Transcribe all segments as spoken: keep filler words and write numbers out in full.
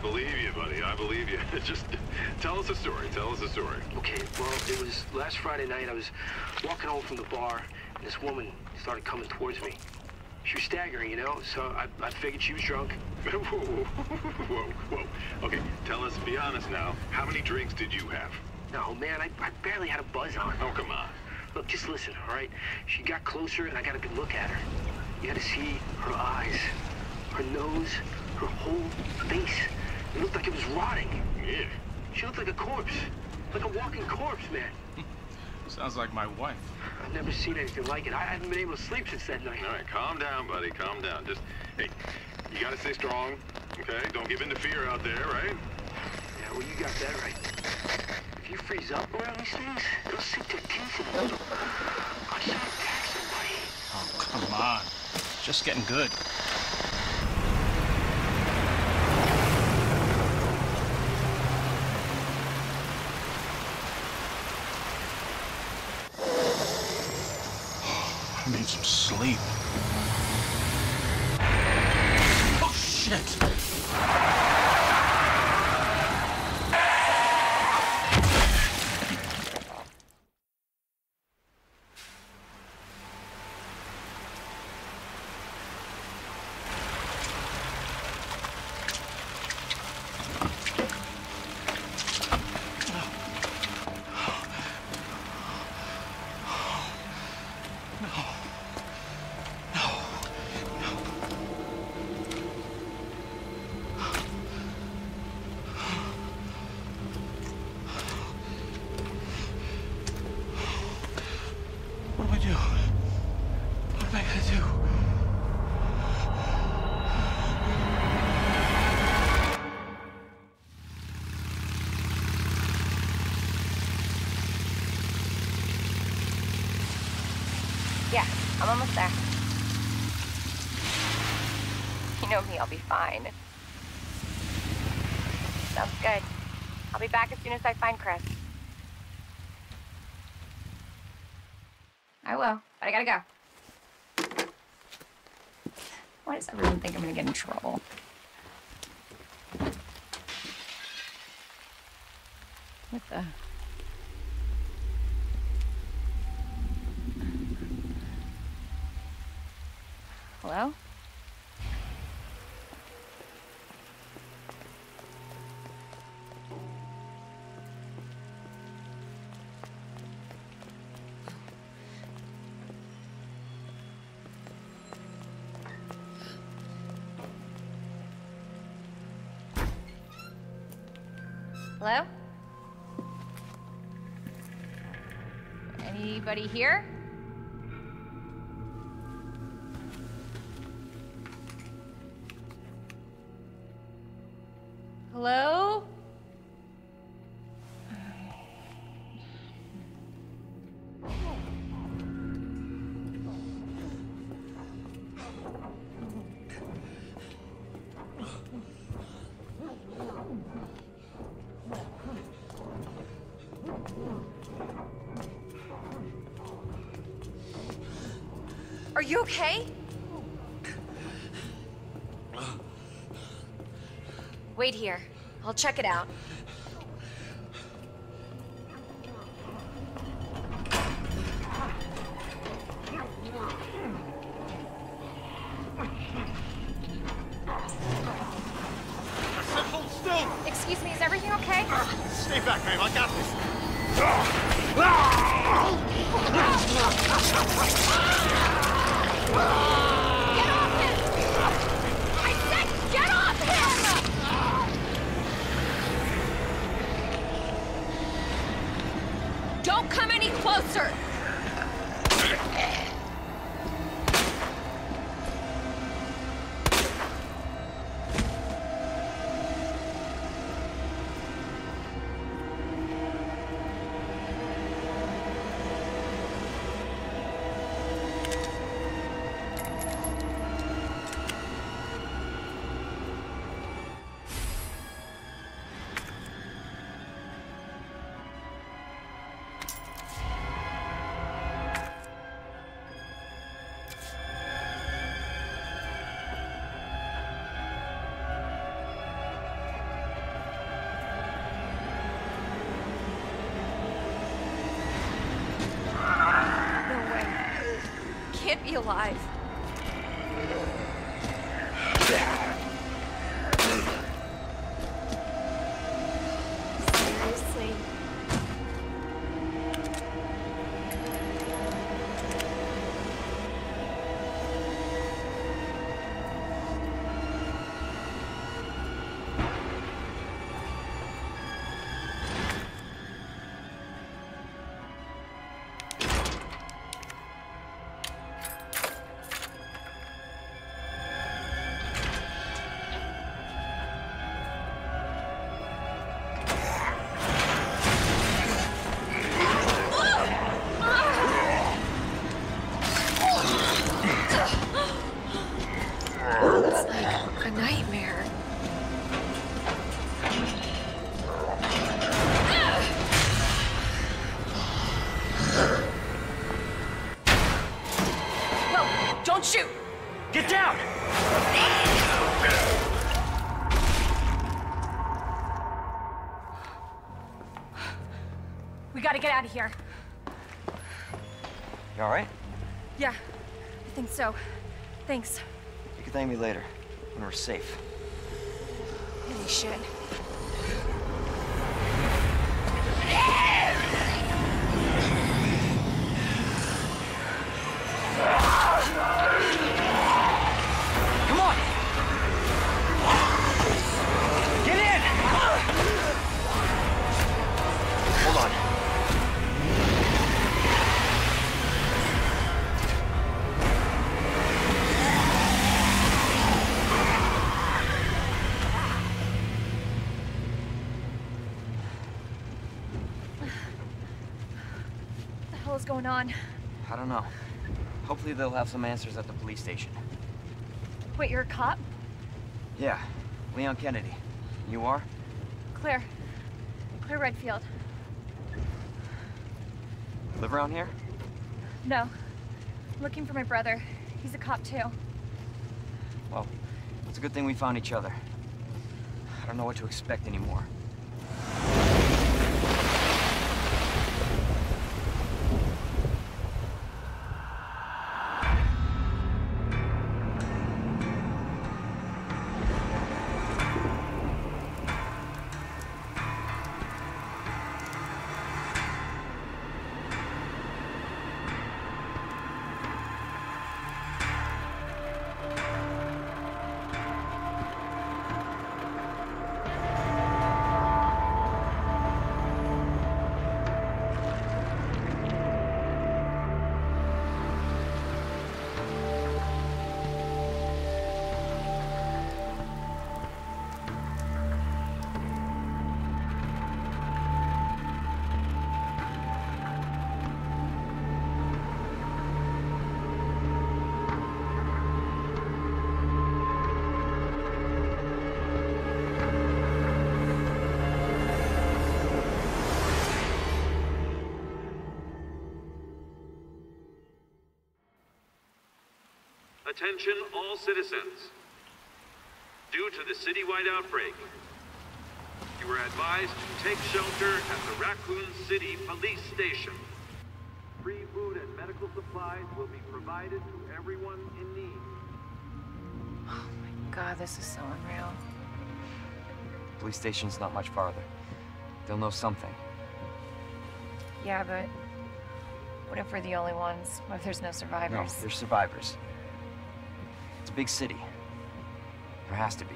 believe you, buddy. I believe you. Just tell us a story. Tell us a story. Okay, well, it was last Friday night. I was walking home from the bar, and this woman started coming towards me. She was staggering, you know, so I, I figured she was drunk. Whoa, whoa, whoa, whoa. Okay, tell us, be honest now. How many drinks did you have? No, man, I, I barely had a buzz on. Oh, come on. Look, just listen, all right? She got closer, and I got a good look at her. You had to see her eyes, her nose, her whole face. It looked like it was rotting. Yeah. She looked like a corpse. Like a walking corpse, man. Sounds like my wife. I've never seen anything like it. I haven't been able to sleep since that night. All right, calm down, buddy. Calm down. Just, hey, you gotta stay strong, okay? Don't give in to fear out there, right? Yeah, well, you got that right. If you freeze up around these things, they'll sink their teeth in you. I should attack somebody. Oh, come on. It's just getting good. I need some sleep. Oh, shit! What do I do? What am I gonna do? Yeah, I'm almost there. You know me, I'll be fine. Sounds good. I'll be back as soon as I find Chris. I will, but I gotta go. Why does everyone think I'm gonna get in trouble? What the? Hello? Hello? Anybody here? Hello? Are you okay? Wait here. I'll check it out. Hold still! Excuse me, is everything okay? Stay back, babe. I got this. Get off him! I said get off him! Don't come any closer! alive. Seriously. A nightmare. Whoa! Don't shoot! Get down! We gotta get out of here. You all right? Yeah, I think so. Thanks. You can thank me later, when we're safe. Holy shit. Come on! Get in! Hold on. What the hell is going on? I don't know. Hopefully they'll have some answers at the police station. Wait, you're a cop? Yeah, Leon Kennedy. You are? Claire. Claire Redfield. Live around here? No. I'm looking for my brother. He's a cop too. Well, it's a good thing we found each other. I don't know what to expect anymore. Attention all citizens. Due to the citywide outbreak, you are advised to take shelter at the Raccoon City Police Station. Free food and medical supplies will be provided to everyone in need. Oh my god, this is so unreal. Police station's not much farther. They'll know something. Yeah, but what if we're the only ones? What if there's no No, survivors? they're survivors. It's a big city. There has to be.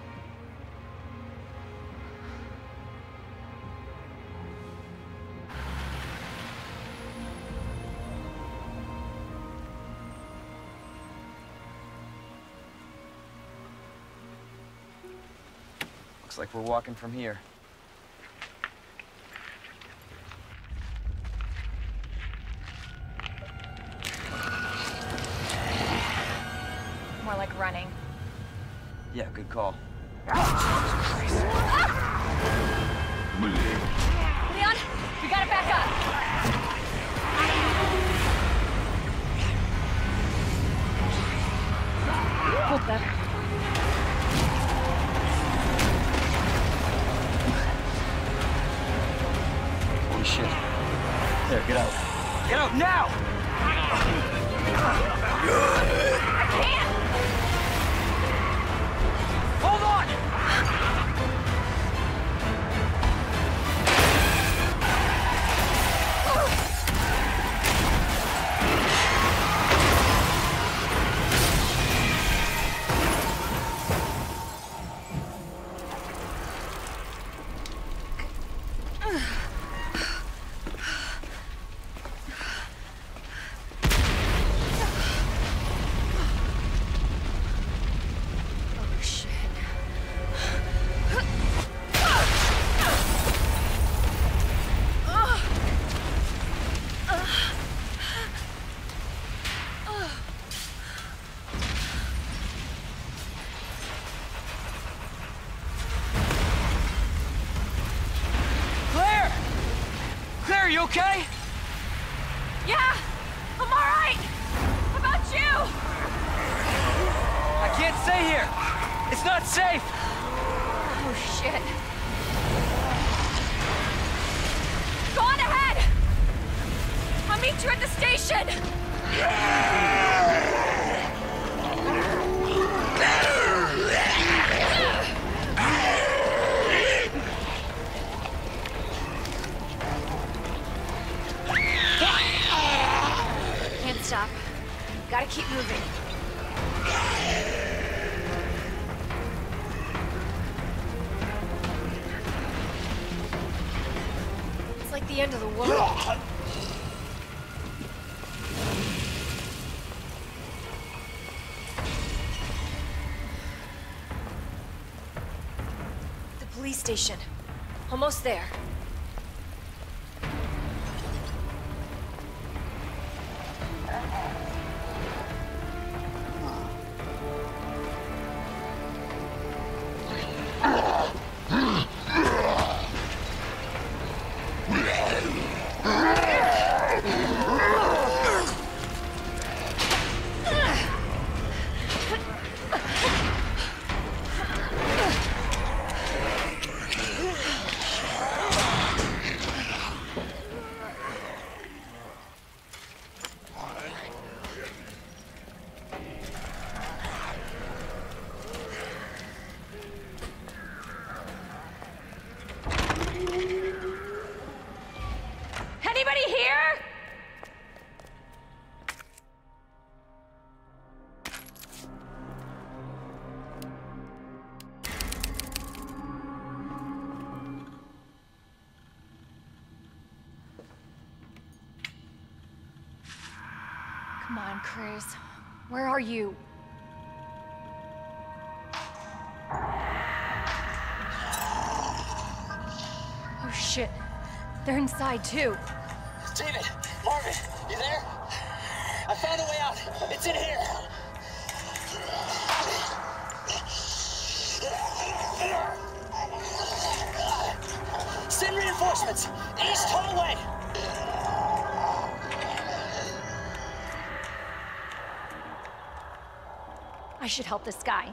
Looks like we're walking from here. More like running. Yeah, good call. Leon, we gotta back up. What the? Holy shit. There, get out. Get out now! okay? Yeah, I'm all right. How about you? I can't stay here. It's not safe. Oh, shit. Go on ahead. I'll meet you at the station. Can't stop. Gotta keep moving. It's like the end of the world. The police station. Almost there. Anybody here? Come on, Chris. Where are you? Oh shit. They're inside too. David, Marvin, you there? I found a way out. It's in here. Send reinforcements. East hallway. I should help this guy.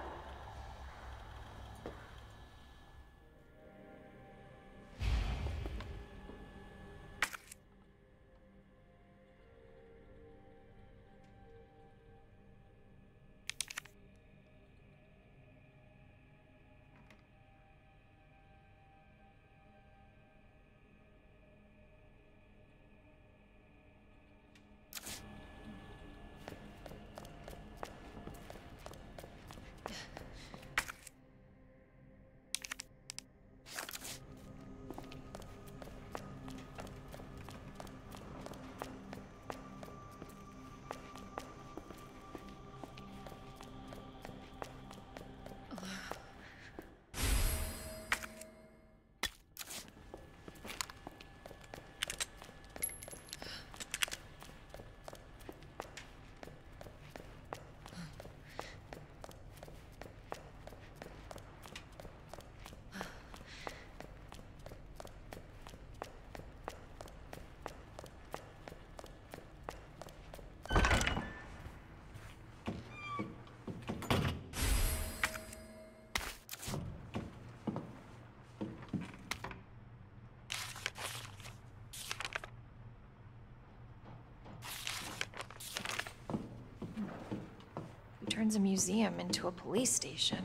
Turns a museum into a police station.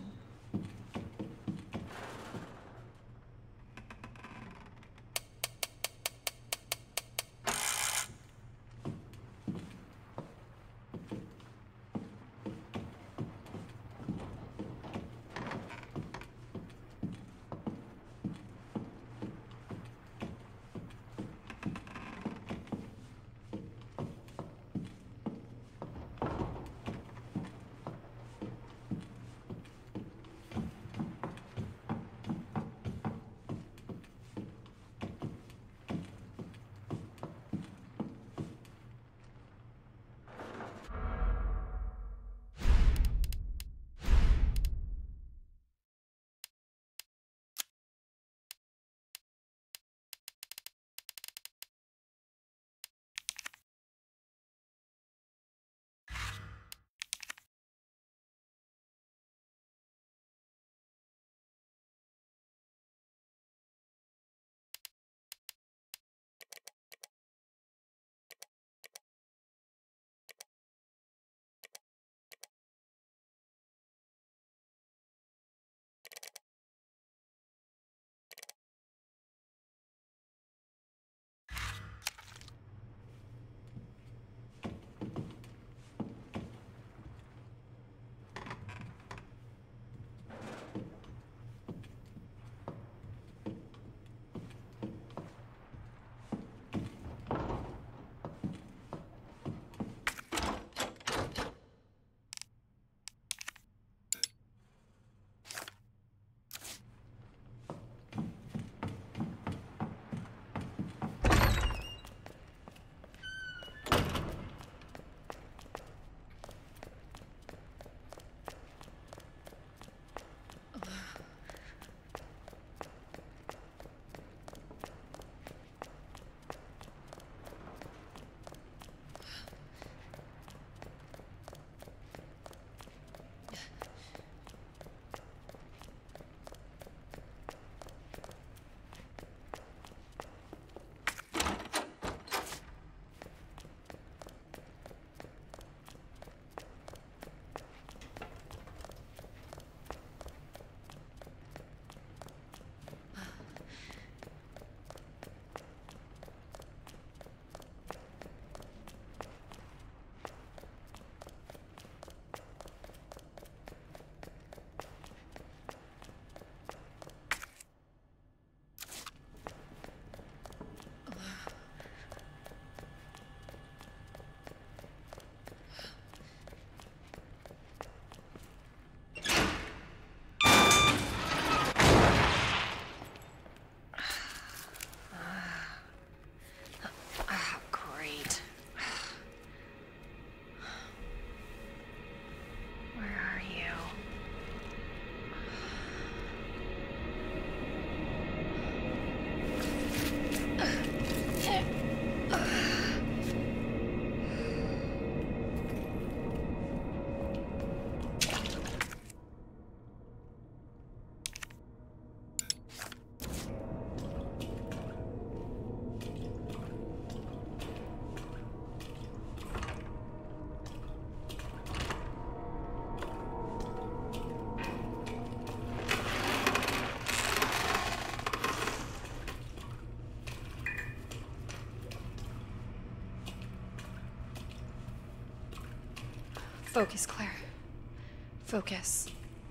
Focus, Claire. Focus.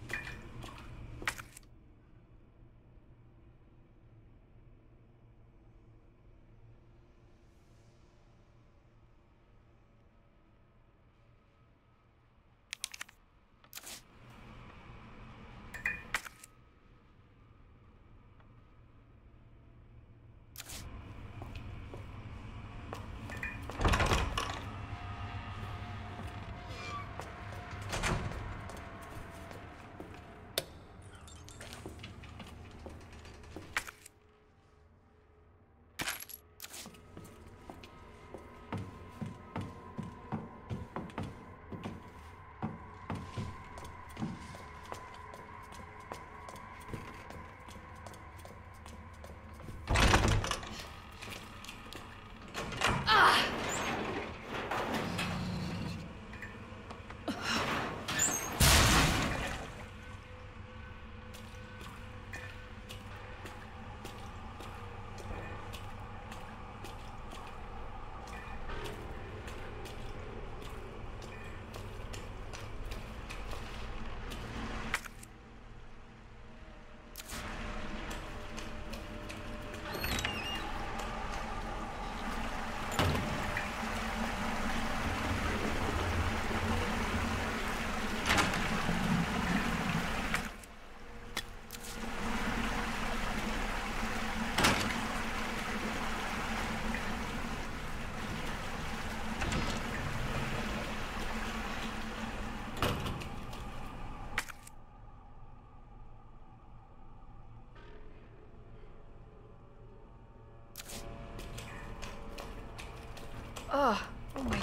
Ugh. Oh my.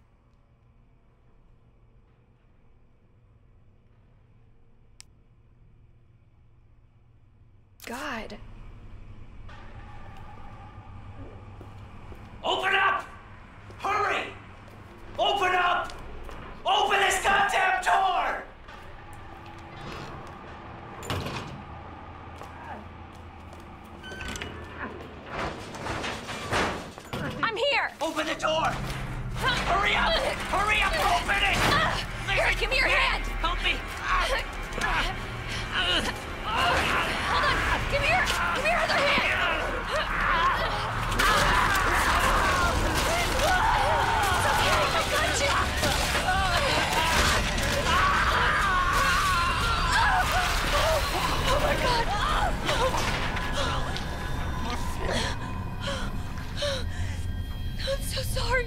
God. Open up! Hurry! Open up! Open this goddamn door! I'm here! Open the door! Hurry up! Hurry up! Open it! Here, give me your hand! Help me! Hold on! Give me your, give me your other hand! It's okay, I got you! Oh my God! I'm so sorry.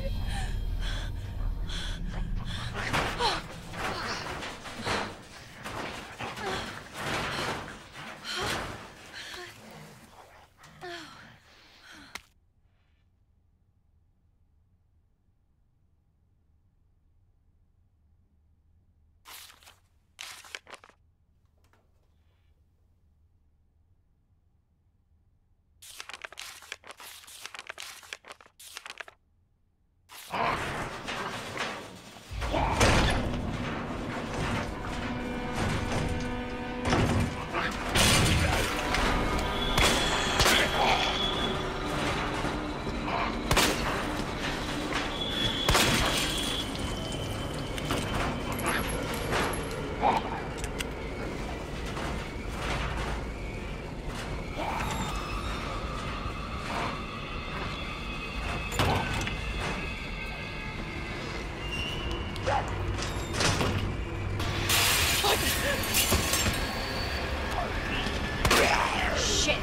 Shit!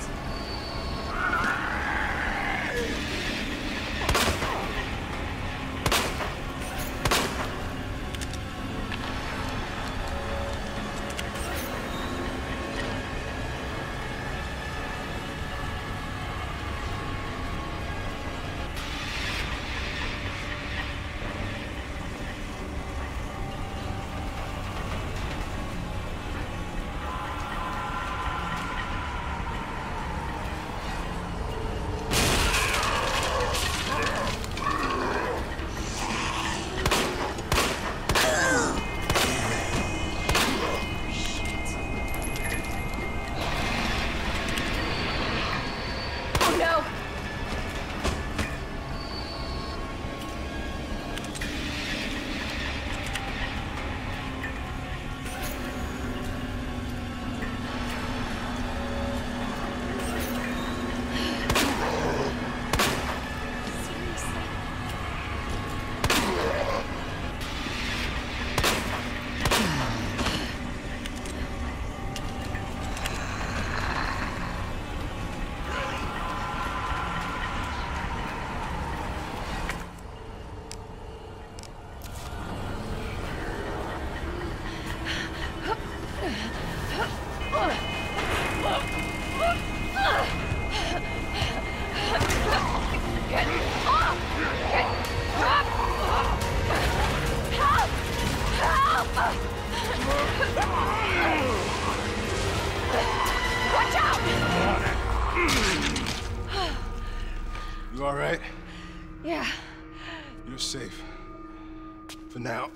all right? Yeah. You're safe. For now.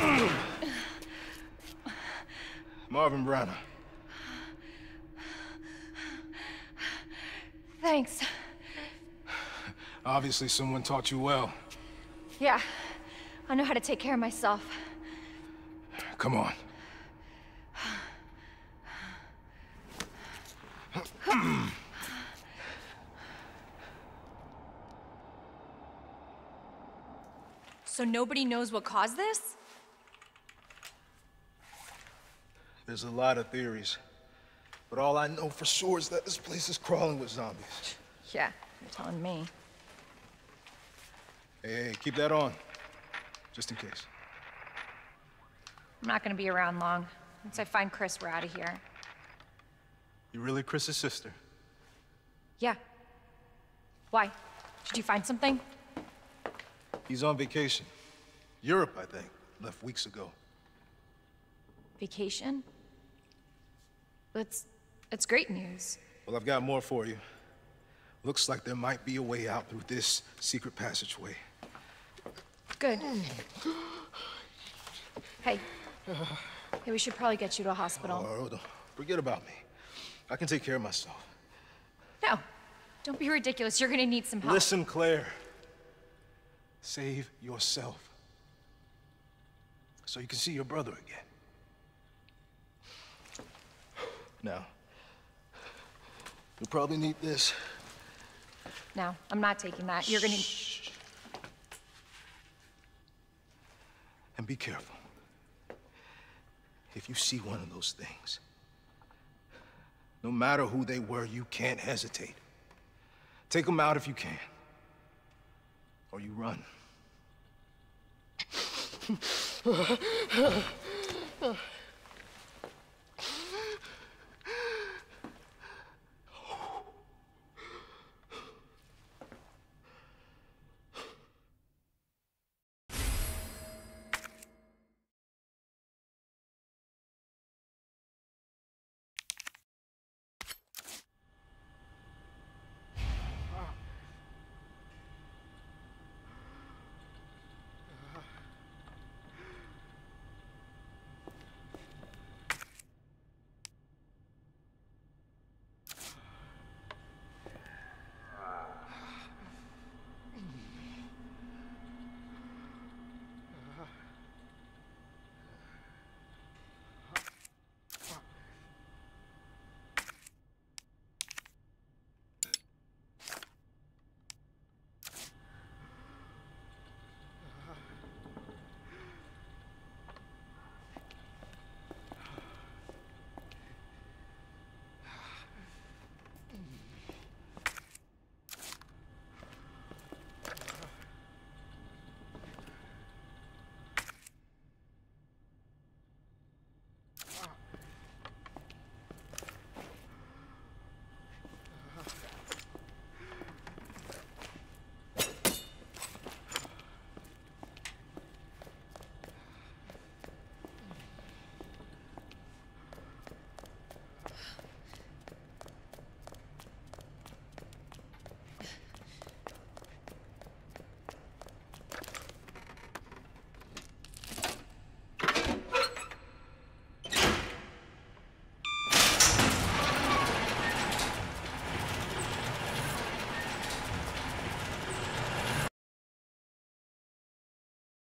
Marvin Branagh. Thanks. Obviously someone taught you well. Yeah. I know how to take care of myself. Come on. So nobody knows what caused this? There's a lot of theories. But all I know for sure is that this place is crawling with zombies. Yeah, you're telling me. Hey, hey, keep that on. Just in case. I'm not gonna be around long. Once I find Chris, we're out of here. You really Chris's sister? Yeah. Why? Did you find something? He's on vacation. Europe, I think. Left weeks ago. Vacation? That's... that's great news. Well, I've got more for you. Looks like there might be a way out through this secret passageway. Good. Hey. Hey, we should probably get you to a hospital. Oh, don't forget about me. I can take care of myself. No. Don't be ridiculous. You're gonna need some help. Listen, Claire. Save yourself. So you can see your brother again. Now, you'll probably need this. No, I'm not taking that. You're gonna... Shh. And be careful. If you see one of those things, no matter who they were, you can't hesitate. Take them out if you can. Or you run.